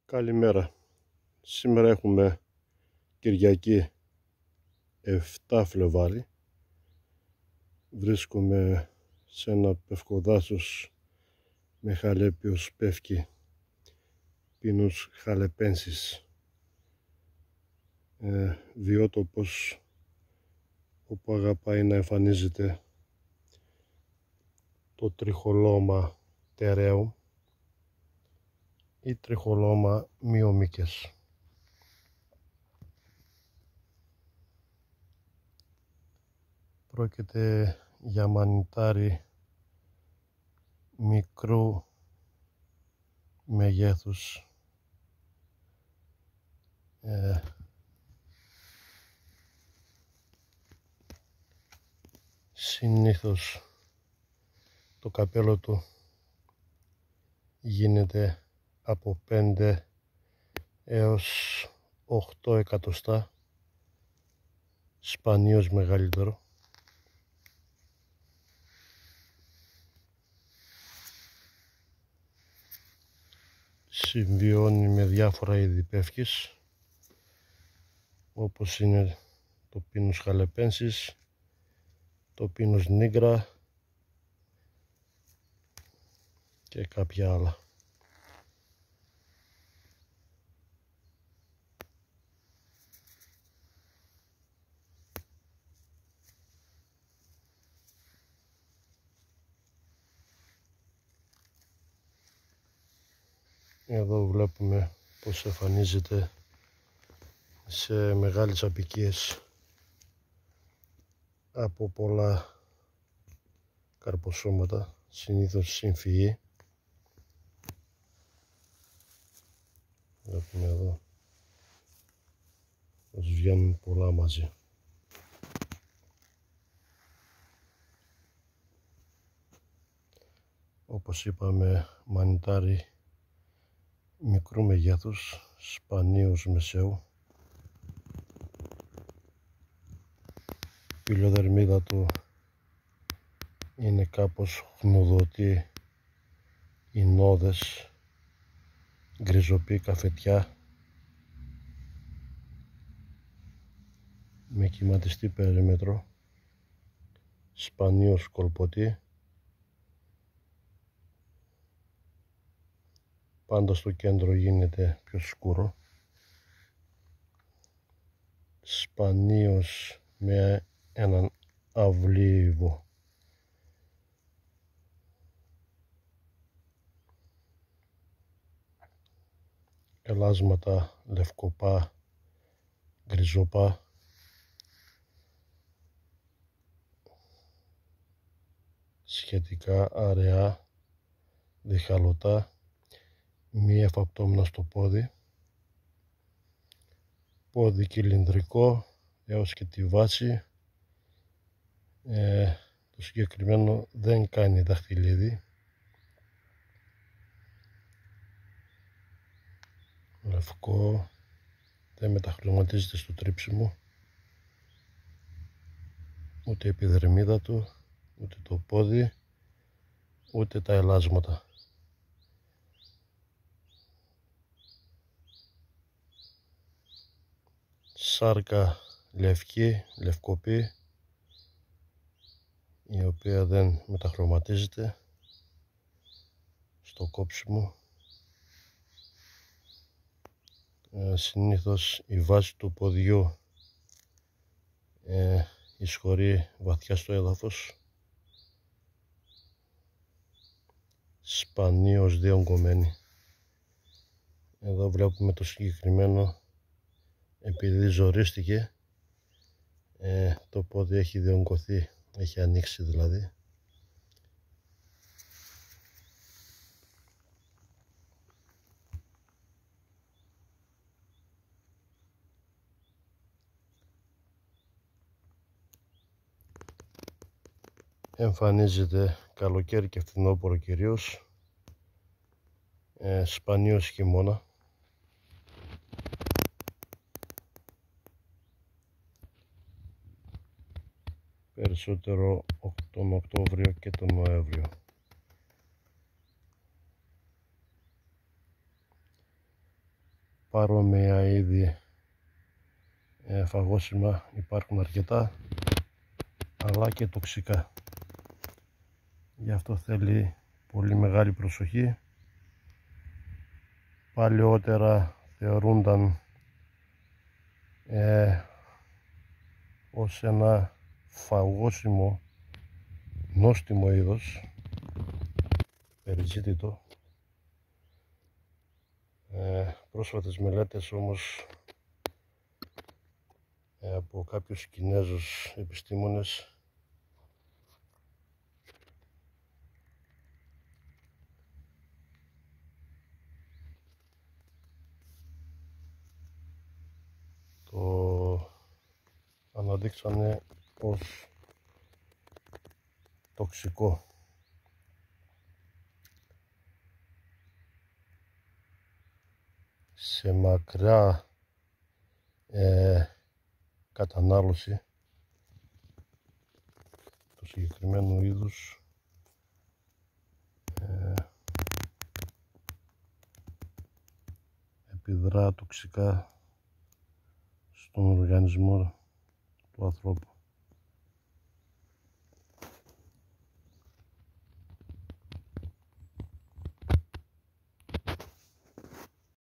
Καλημέρα. Σήμερα έχουμε Κυριακή 7 Φλεβάρι. Βρίσκομαι σε ένα πευκοδάσος με χαλέπιος πεύκη Pinus halepensis. Βιότοπος όπου αγαπάει να εμφανίζεται το τριχολώμα τερέου ή τριχολώμα μειομίκες. Πρόκειται για μανιτάρι μικρού μεγέθους, συνήθως το καπέλο του γίνεται από 5 έως 8 εκατοστά, σπανίως μεγαλύτερο. Συμβιώνει με διάφορα είδη πεύκης, όπως είναι το Pinus halepensis, το Pinus nigra και κάποια άλλα. Εδώ βλέπουμε πως εμφανίζεται σε μεγάλες αποικίες από πολλά καρποσώματα, συνήθως συμφυή. Βλέπουμε εδώ πως βγαίνουν πολλά μαζί. Όπως είπαμε, μανιτάρι μικρού μεγέθους, σπανίως μεσαίου. Η πυλοδερμίδα του είναι κάπως χνουδωτή, οι νόδες γκριζοπή καφετιά με κυματιστή περίμετρο, σπανίως κολπωτή. Πάντα στο κέντρο γίνεται πιο σκούρο, σπανίως με έναν αυλίβο. Ελάσματα λευκοπά, γκριζοπά, σχετικά αραιά, διχαλωτά, μη εφαπτώμενα στο πόδι, πόδι κυλινδρικό έως και τη βάση. Το συγκεκριμένο δεν κάνει δαχτυλίδι. Λευκό, δεν μεταχρωματίζεται στο τρίψιμο, ούτε η επιδερμίδα του, ούτε το πόδι, ούτε τα ελάσματα. Σάρκα λευκή, λευκοπή, η οποία δεν μεταχρωματίζεται στο κόψιμο. Συνήθως η βάση του ποδιού εισχωρεί βαθιά στο έδαφος, σπανίως διογκωμένη. Εδώ βλέπουμε το συγκεκριμένο, επειδή ζορίστηκε, το πόδι έχει διογκωθεί, έχει ανοίξει δηλαδή. Εμφανίζεται καλοκαίρι και φθινόπωρο κυρίως, σπανίως χειμώνα. Περισσότερο τον Οκτώβριο και τον παρόμοια είδη φαγόσιμα υπάρχουν αρκετά, αλλά και τοξικά. Γι' αυτό θέλει πολύ μεγάλη προσοχή. Παλαιότερα θεωρούνταν ως ένα φαγόσιμο νόστιμο είδος, περιζήτητο. Πρόσφατες μελέτες όμως από κάποιους Κινέζους επιστήμονες το αναδείξανε ως τοξικό. Σε μακριά κατανάλωση του συγκεκριμένου είδους επιδρά τοξικά στον οργανισμό του ανθρώπου.